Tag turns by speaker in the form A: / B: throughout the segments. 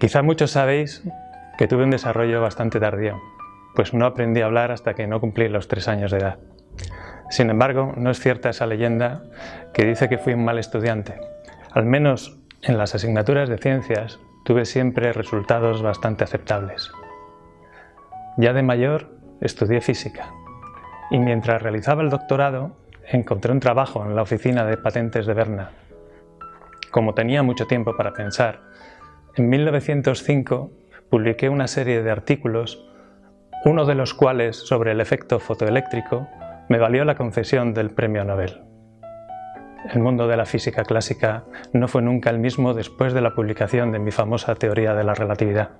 A: Quizá muchos sabéis que tuve un desarrollo bastante tardío, pues no aprendí a hablar hasta que no cumplí los 3 años de edad. Sin embargo, no es cierta esa leyenda que dice que fui un mal estudiante. Al menos en las asignaturas de ciencias tuve siempre resultados bastante aceptables. Ya de mayor estudié física y mientras realizaba el doctorado encontré un trabajo en la oficina de patentes de Berna. Como tenía mucho tiempo para pensar, en 1905 publiqué una serie de artículos, uno de los cuales sobre el efecto fotoeléctrico me valió la concesión del premio Nobel. El mundo de la física clásica no fue nunca el mismo después de la publicación de mi famosa teoría de la relatividad.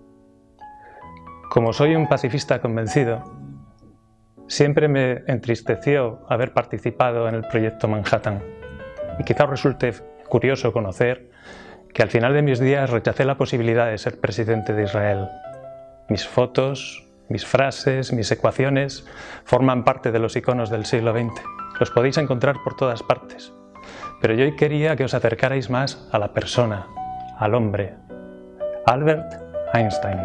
A: Como soy un pacifista convencido, siempre me entristeció haber participado en el proyecto Manhattan, y quizá os resulte curioso conocer que al final de mis días rechacé la posibilidad de ser presidente de Israel. Mis fotos, mis frases, mis ecuaciones forman parte de los iconos del siglo XX. Los podéis encontrar por todas partes. Pero yo hoy quería que os acercarais más a la persona, al hombre, Albert Einstein.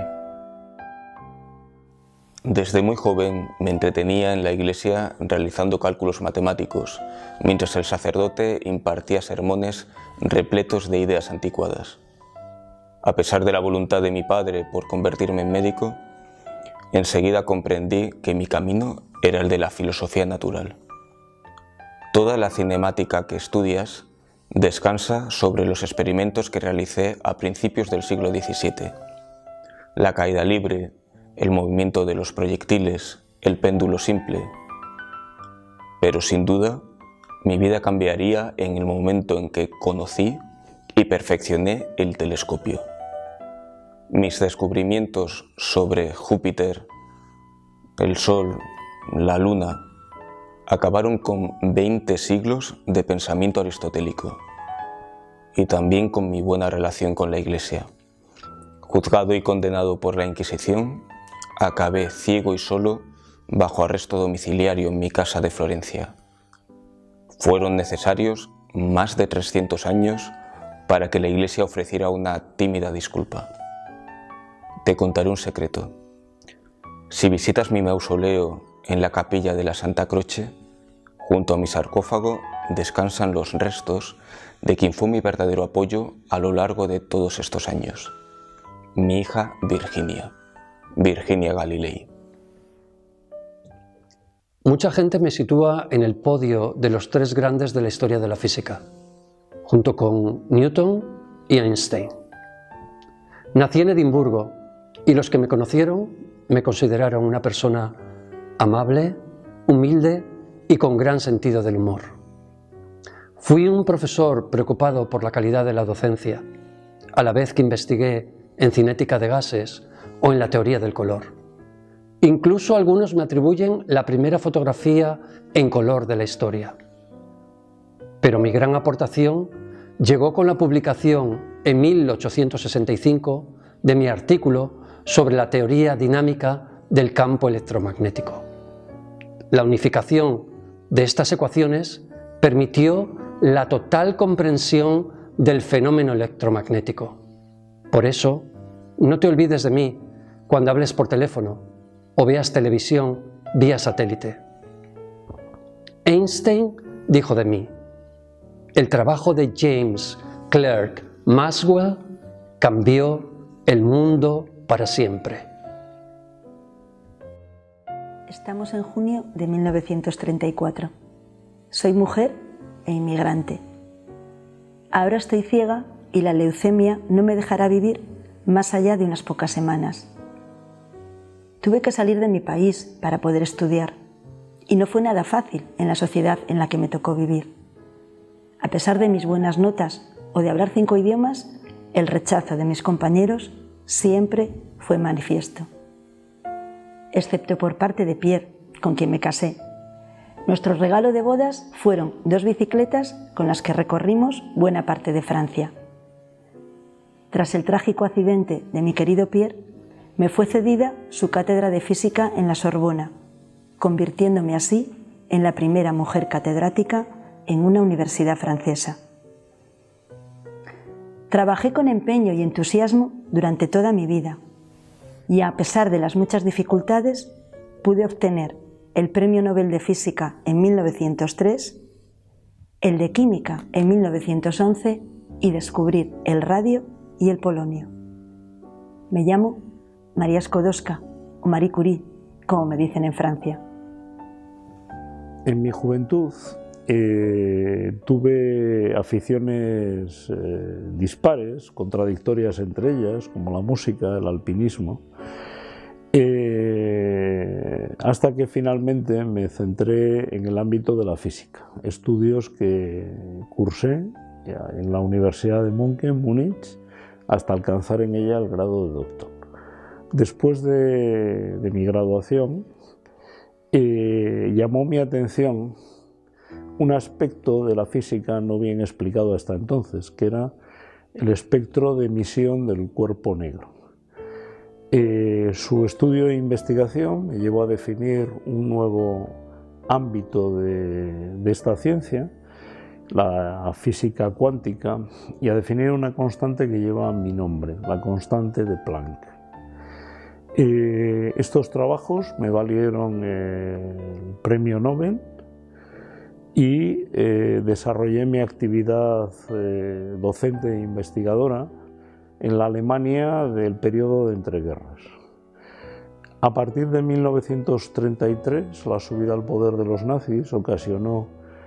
B: Desde muy joven me entretenía en la iglesia realizando cálculos matemáticos, mientras el sacerdote impartía sermones repletos de ideas anticuadas. A pesar de la voluntad de mi padre por convertirme en médico, enseguida comprendí que mi camino era el de la filosofía natural. Toda la cinemática que estudias descansa sobre los experimentos que realicé a principios del siglo XVII. La caída libre, el movimiento de los proyectiles, el péndulo simple. Pero sin duda, mi vida cambiaría en el momento en que conocí y perfeccioné el telescopio. Mis descubrimientos sobre Júpiter, el Sol, la Luna, acabaron con 20 siglos de pensamiento aristotélico y también con mi buena relación con la Iglesia. Juzgado y condenado por la Inquisición, acabé ciego y solo bajo arresto domiciliario en mi casa de Florencia. Fueron necesarios más de 300 años para que la Iglesia ofreciera una tímida disculpa. Te contaré un secreto. Si visitas mi mausoleo en la capilla de la Santa Croce, junto a mi sarcófago descansan los restos de quien fue mi verdadero apoyo a lo largo de todos estos años. Mi hija Virginia Galilei.
C: Mucha gente me sitúa en el podio de los 3 grandes de la historia de la física, junto con Newton y Einstein. Nací en Edimburgo y los que me conocieron me consideraron una persona amable, humilde y con gran sentido del humor. Fui un profesor preocupado por la calidad de la docencia, a la vez que investigué en cinética de gases o en la teoría del color. Incluso algunos me atribuyen la primera fotografía en color de la historia. Pero mi gran aportación llegó con la publicación en 1865 de mi artículo sobre la teoría dinámica del campo electromagnético. La unificación de estas ecuaciones permitió la total comprensión del fenómeno electromagnético. Por eso, no te olvides de mí cuando hables por teléfono o veas televisión vía satélite. Einstein dijo de mí: el trabajo de James Clerk Maxwell cambió el mundo para siempre.
D: Estamos en junio de 1934. Soy mujer e inmigrante. Ahora estoy ciega y la leucemia no me dejará vivir más allá de unas pocas semanas. Tuve que salir de mi país para poder estudiar y no fue nada fácil en la sociedad en la que me tocó vivir. A pesar de mis buenas notas o de hablar 5 idiomas, el rechazo de mis compañeros siempre fue manifiesto. Excepto por parte de Pierre, con quien me casé. Nuestro regalo de bodas fueron 2 bicicletas con las que recorrimos buena parte de Francia. Tras el trágico accidente de mi querido Pierre, me fue cedida su cátedra de física en la Sorbona, convirtiéndome así en la primera mujer catedrática en una universidad francesa. Trabajé con empeño y entusiasmo durante toda mi vida y a pesar de las muchas dificultades pude obtener el Premio Nobel de Física en 1903, el de Química en 1911 y descubrir el radio y el polonio. Me llamo María Skłodowska o Marie Curie, como me dicen en Francia.
E: En mi juventud tuve aficiones dispares, contradictorias entre ellas, como la música, el alpinismo, hasta que finalmente me centré en el ámbito de la física, estudios que cursé en la Universidad de Múnich hasta alcanzar en ella el grado de doctor. Después de mi graduación, llamó mi atención un aspecto de la física no bien explicado hasta entonces, que era el espectro de emisión del cuerpo negro. Su estudio e investigación me llevó a definir un nuevo ámbito de esta ciencia, la física cuántica, y a definir una constante que lleva mi nombre, la constante de Planck. Estos trabajos me valieron el Premio Nobel y desarrollé mi actividad docente e investigadora en la Alemania del periodo de entreguerras. A partir de 1933, la subida al poder de los nazis ocasionó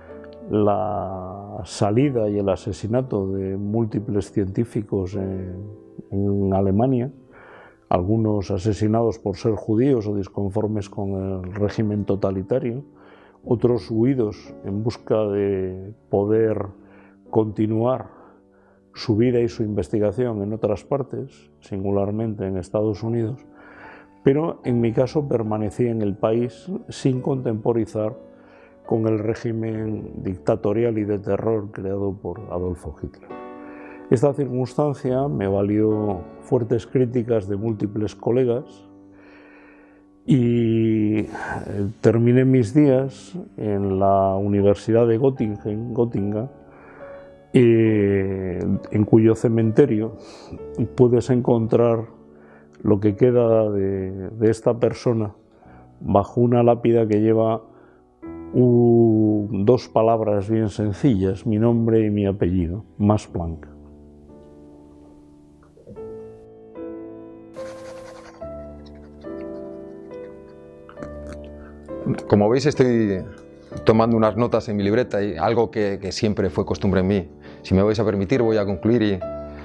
E: la salida y el asesinato de múltiples científicos en Alemania, algunos asesinados por ser judíos o disconformes con el régimen totalitario, otros huidos en busca de poder continuar su vida y su investigación en otras partes, singularmente en Estados Unidos, pero en mi caso permanecí en el país sin contemporizar con el régimen dictatorial y de terror creado por Adolfo Hitler. Esta circunstancia me valió fuertes críticas de múltiples colegas y terminé mis días en la Universidad de Gotinga, en cuyo cementerio puedes encontrar lo que queda de esta persona bajo una lápida que lleva dos palabras bien sencillas, mi nombre y mi apellido, Max Planck.
F: Como veis, estoy tomando unas notas en mi libreta, y algo que siempre fue costumbre en mí. Si me vais a permitir, voy a concluir y...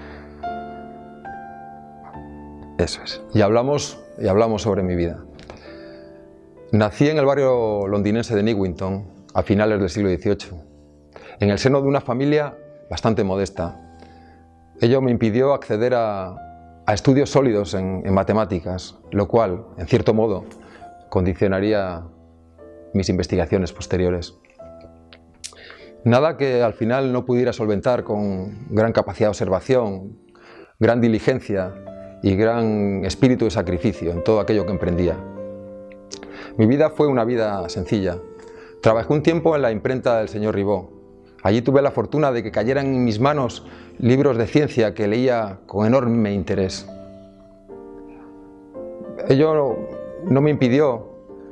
F: Eso es. Y hablamos sobre mi vida. Nací en el barrio londinense de Newington, a finales del siglo XVIII, en el seno de una familia bastante modesta. Ello me impidió acceder a estudios sólidos en matemáticas, lo cual, en cierto modo, condicionaría mis investigaciones posteriores. Nada que al final no pudiera solventar con gran capacidad de observación, gran diligencia y gran espíritu de sacrificio en todo aquello que emprendía. Mi vida fue una vida sencilla. Trabajé un tiempo en la imprenta del señor Ribot. Allí tuve la fortuna de que cayeran en mis manos libros de ciencia que leía con enorme interés. Ello no me impidió,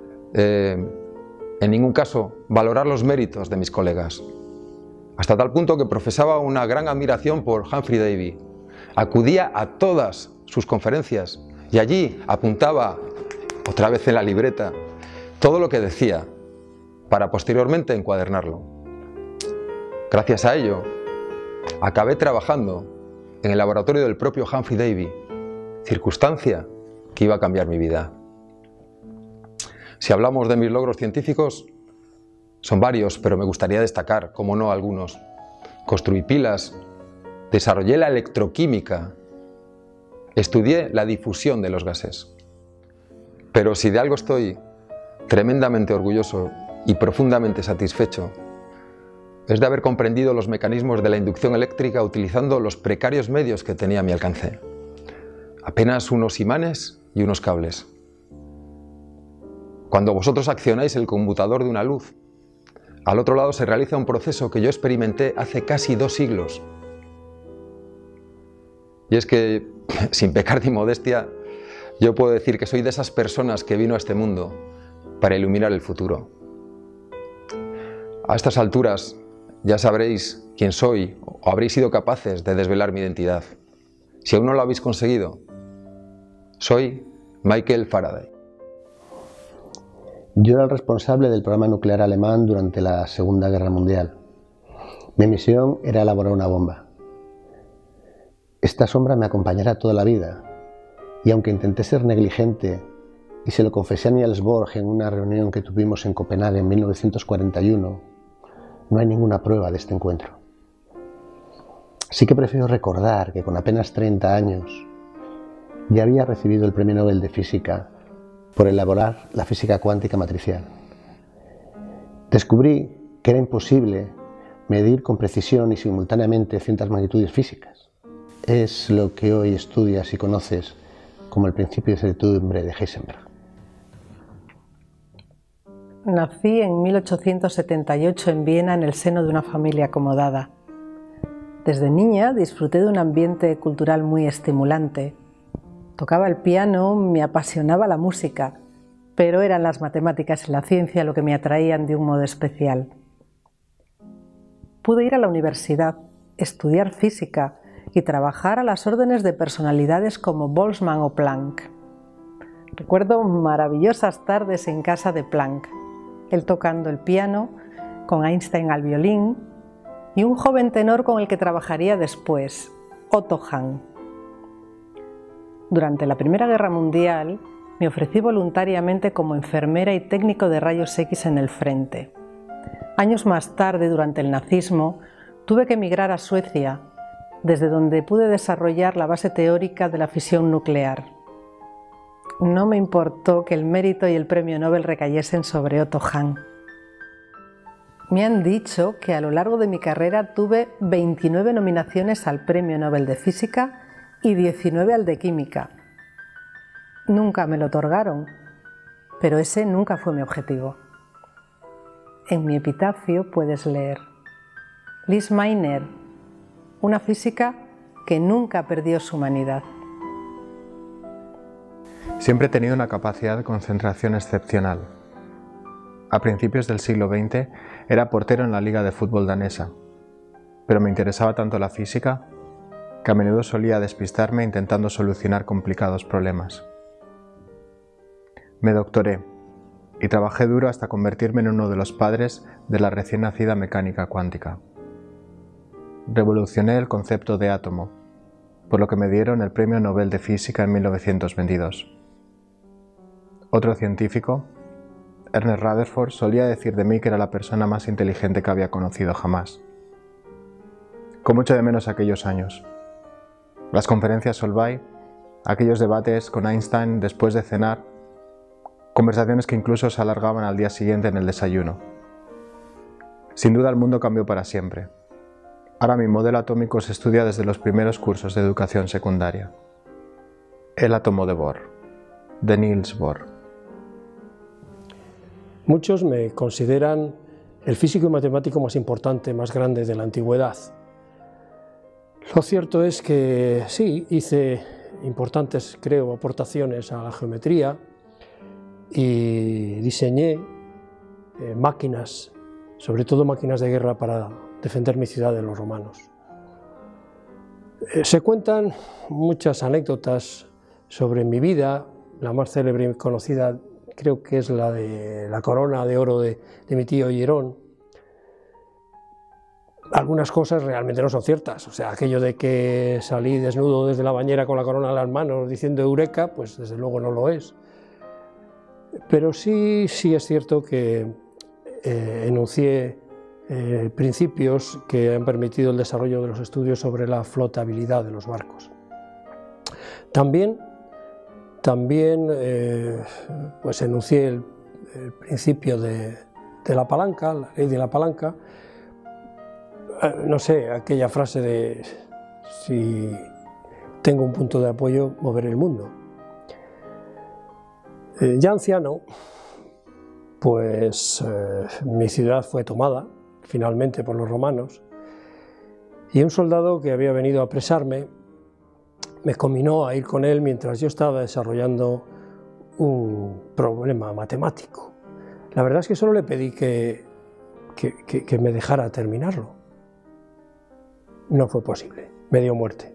F: en ningún caso, valorar los méritos de mis colegas, hasta tal punto que profesaba una gran admiración por Humphrey Davy. Acudía a todas sus conferencias y allí apuntaba, otra vez en la libreta, todo lo que decía, para posteriormente encuadernarlo. Gracias a ello, acabé trabajando en el laboratorio del propio Humphrey Davy, circunstancia que iba a cambiar mi vida. Si hablamos de mis logros científicos, son varios, pero me gustaría destacar, como no, algunos. Construí pilas, desarrollé la electroquímica, estudié la difusión de los gases. Pero si de algo estoy tremendamente orgulloso y profundamente satisfecho, es de haber comprendido los mecanismos de la inducción eléctrica utilizando los precarios medios que tenía a mi alcance. Apenas unos imanes y unos cables. Cuando vosotros accionáis el conmutador de una luz, al otro lado se realiza un proceso que yo experimenté hace casi 2 siglos. Y es que, sin pecar de modestia, yo puedo decir que soy de esas personas que vino a este mundo para iluminar el futuro. A estas alturas ya sabréis quién soy o habréis sido capaces de desvelar mi identidad. Si aún no lo habéis conseguido, soy Michael Faraday.
G: Yo era el responsable del programa nuclear alemán durante la Segunda Guerra Mundial. Mi misión era elaborar una bomba. Esta sombra me acompañará toda la vida, y aunque intenté ser negligente y se lo confesé a Niels Bohr en una reunión que tuvimos en Copenhague en 1941, no hay ninguna prueba de este encuentro. Sí que prefiero recordar que con apenas 30 años ya había recibido el Premio Nobel de Física por elaborar la física cuántica matricial. Descubrí que era imposible medir con precisión y simultáneamente ciertas magnitudes físicas. Es lo que hoy estudias y conoces como el principio de certidumbre de Heisenberg.
H: Nací en 1878 en Viena en el seno de una familia acomodada. Desde niña disfruté de un ambiente cultural muy estimulante. Tocaba el piano, me apasionaba la música, pero eran las matemáticas y la ciencia lo que me atraían de un modo especial. Pude ir a la universidad, estudiar física y trabajar a las órdenes de personalidades como Boltzmann o Planck. Recuerdo maravillosas tardes en casa de Planck, él tocando el piano, con Einstein al violín, y un joven tenor con el que trabajaría después, Otto Hahn. Durante la Primera Guerra Mundial me ofrecí voluntariamente como enfermera y técnico de rayos X en el frente. Años más tarde, durante el nazismo, tuve que emigrar a Suecia, desde donde pude desarrollar la base teórica de la fisión nuclear. No me importó que el mérito y el premio Nobel recayesen sobre Otto Hahn. Me han dicho que a lo largo de mi carrera tuve 29 nominaciones al Premio Nobel de Física y 19 al de Química. Nunca me lo otorgaron, pero ese nunca fue mi objetivo. En mi epitafio puedes leer: Lise Meitner, una física que nunca perdió su humanidad.
I: Siempre he tenido una capacidad de concentración excepcional. A principios del siglo XX era portero en la Liga de Fútbol danesa, pero me interesaba tanto la física que a menudo solía despistarme intentando solucionar complicados problemas. Me doctoré y trabajé duro hasta convertirme en uno de los padres de la recién nacida mecánica cuántica. Revolucioné el concepto de átomo, por lo que me dieron el Premio Nobel de Física en 1922. Otro científico, Ernest Rutherford, solía decir de mí que era la persona más inteligente que había conocido jamás. Con mucho de menos aquellos años. Las conferencias Solvay, aquellos debates con Einstein después de cenar, conversaciones que incluso se alargaban al día siguiente en el desayuno. Sin duda el mundo cambió para siempre. Ahora mi modelo atómico se estudia desde los primeros cursos de educación secundaria. El átomo de Bohr, de Niels Bohr.
J: Muchos me consideran el físico y matemático más importante, más grande de la antigüedad. Lo cierto es que sí, hice importantes, creo, aportaciones a la geometría y diseñé máquinas, sobre todo máquinas de guerra para defender mi ciudad de los romanos. Se cuentan muchas anécdotas sobre mi vida. La más célebre y conocida creo que es la de la corona de oro de mi tío Hierón. Algunas cosas realmente no son ciertas, o sea, aquello de que salí desnudo desde la bañera con la corona en las manos diciendo Eureka, pues desde luego no lo es. Pero sí es cierto que enuncié principios que han permitido el desarrollo de los estudios sobre la flotabilidad de los barcos. También pues enuncié el principio de la palanca, la ley de la palanca. No sé, aquella frase de si tengo un punto de apoyo, moveré el mundo. Ya anciano, pues mi ciudad fue tomada finalmente por los romanos y un soldado que había venido a apresarme me conminó a ir con él mientras yo estaba desarrollando un problema matemático. La verdad es que solo le pedí que me dejara terminarlo. No fue posible, me dio muerte.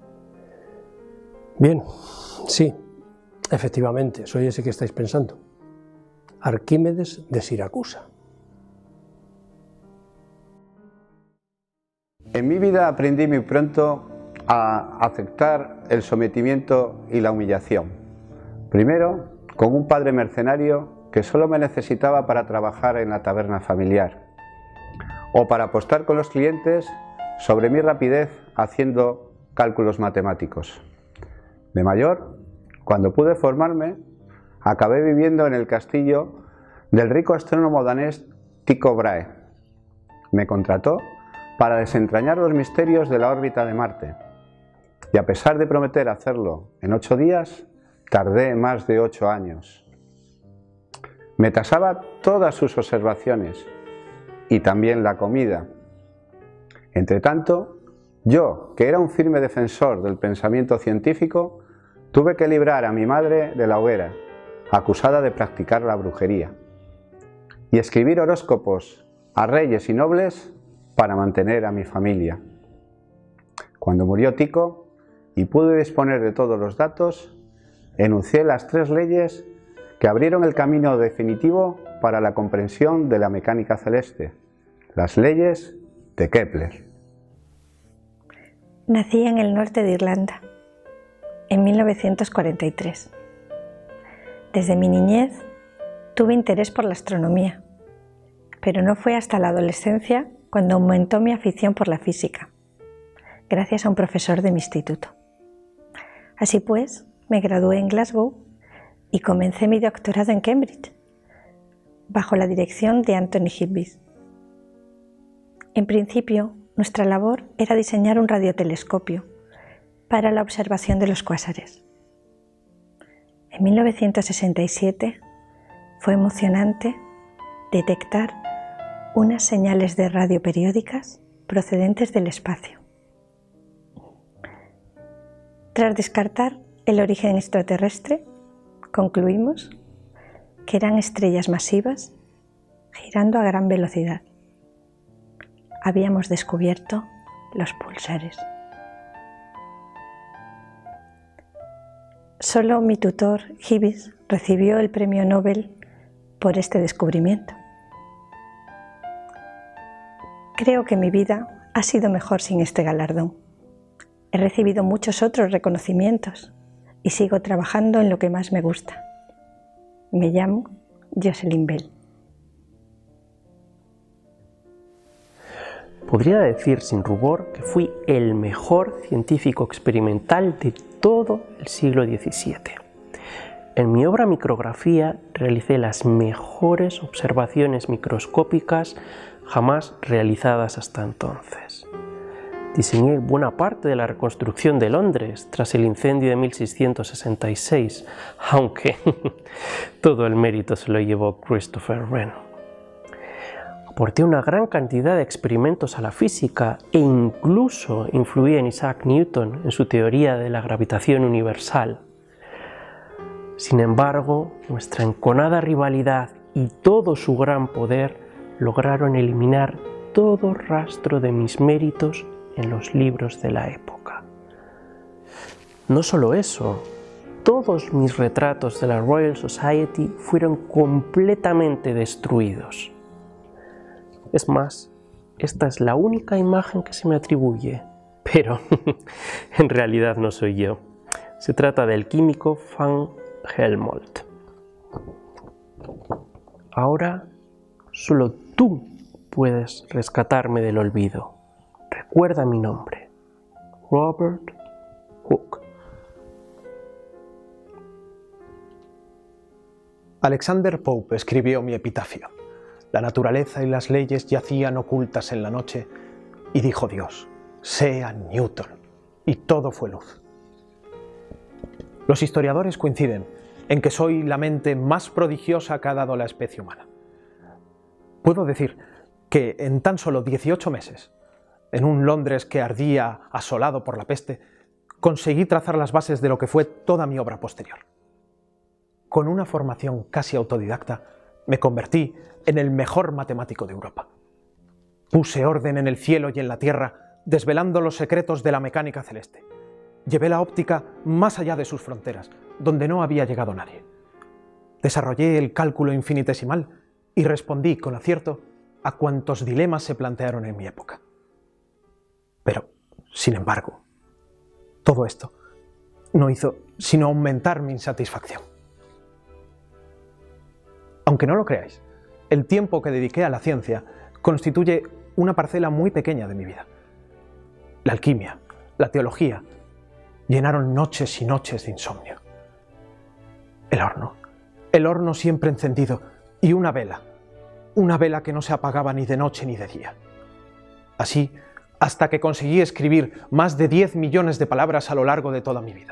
J: Bien, sí, efectivamente, soy ese que estáis pensando. Arquímedes de Siracusa.
K: En mi vida aprendí muy pronto a aceptar el sometimiento y la humillación. Primero, con un padre mercenario que solo me necesitaba para trabajar en la taberna familiar, o para apostar con los clientes sobre mi rapidez haciendo cálculos matemáticos. De mayor, cuando pude formarme, acabé viviendo en el castillo del rico astrónomo danés Tycho Brahe. Me contrató para desentrañar los misterios de la órbita de Marte, y a pesar de prometer hacerlo en 8 días, tardé más de 8 años. Me tasaba todas sus observaciones y también la comida. Entretanto, yo, que era un firme defensor del pensamiento científico, tuve que librar a mi madre de la hoguera, acusada de practicar la brujería, y escribir horóscopos a reyes y nobles para mantener a mi familia. Cuando murió Tycho y pude disponer de todos los datos, enuncié las 3 leyes que abrieron el camino definitivo para la comprensión de la mecánica celeste, las leyes de Kepler.
L: Nací en el norte de Irlanda, en 1943. Desde mi niñez tuve interés por la astronomía, pero no fue hasta la adolescencia cuando aumentó mi afición por la física, gracias a un profesor de mi instituto. Así pues, me gradué en Glasgow y comencé mi doctorado en Cambridge, bajo la dirección de Anthony Hibbis. En principio, nuestra labor era diseñar un radiotelescopio para la observación de los cuásares. En 1967 fue emocionante detectar unas señales de radio periódicas procedentes del espacio. Tras descartar el origen extraterrestre, concluimos que eran estrellas masivas girando a gran velocidad. Habíamos descubierto los púlsares. Solo mi tutor, Hibbis, recibió el premio Nobel por este descubrimiento. Creo que mi vida ha sido mejor sin este galardón. He recibido muchos otros reconocimientos y sigo trabajando en lo que más me gusta. Me llamo Jocelyn Bell.
M: Podría decir sin rubor que fui el mejor científico experimental de todo el siglo XVII. En mi obra Micrografía realicé las mejores observaciones microscópicas jamás realizadas hasta entonces. Diseñé buena parte de la reconstrucción de Londres tras el incendio de 1666, aunque todo el mérito se lo llevó Christopher Wren. Aporté una gran cantidad de experimentos a la física e incluso influí en Isaac Newton en su teoría de la gravitación universal. Sin embargo, nuestra enconada rivalidad y todo su gran poder lograron eliminar todo rastro de mis méritos en los libros de la época. No solo eso, todos mis retratos de la Royal Society fueron completamente destruidos. Es más, esta es la única imagen que se me atribuye, pero en realidad no soy yo. Se trata del químico Van Helmont. Ahora, solo tú puedes rescatarme del olvido. Recuerda mi nombre, Robert Hooke.
N: Alexander Pope escribió mi epitafio. La naturaleza y las leyes yacían ocultas en la noche, y dijo Dios, sea Newton, y todo fue luz. Los historiadores coinciden en que soy la mente más prodigiosa que ha dado la especie humana. Puedo decir que en tan solo 18 meses, en un Londres que ardía asolado por la peste, conseguí trazar las bases de lo que fue toda mi obra posterior. Con una formación casi autodidacta, me convertí en el mejor matemático de Europa. Puse orden en el cielo y en la tierra, desvelando los secretos de la mecánica celeste. Llevé la óptica más allá de sus fronteras, donde no había llegado nadie. Desarrollé el cálculo infinitesimal y respondí con acierto a cuantos dilemas se plantearon en mi época. Pero, sin embargo, todo esto no hizo sino aumentar mi insatisfacción. Aunque no lo creáis, el tiempo que dediqué a la ciencia constituye una parcela muy pequeña de mi vida. La alquimia, la teología, llenaron noches y noches de insomnio. El horno siempre encendido y una vela que no se apagaba ni de noche ni de día. Así, hasta que conseguí escribir más de 10 millones de palabras a lo largo de toda mi vida.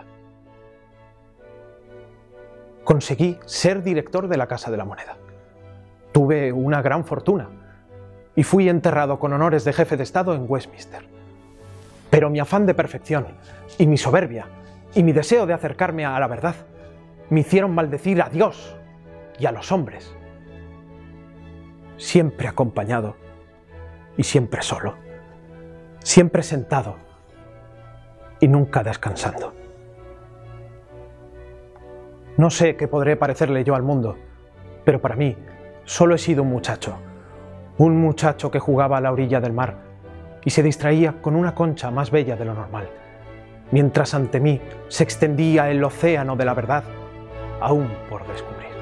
N: Conseguí ser director de la Casa de la Moneda. Tuve una gran fortuna y fui enterrado con honores de jefe de Estado en Westminster. Pero mi afán de perfección y mi soberbia y mi deseo de acercarme a la verdad me hicieron maldecir a Dios y a los hombres. Siempre acompañado y siempre solo, siempre sentado y nunca descansando. No sé qué podré parecerle yo al mundo, pero para mí solo he sido un muchacho que jugaba a la orilla del mar y se distraía con una concha más bella de lo normal, mientras ante mí se extendía el océano de la verdad aún por descubrir.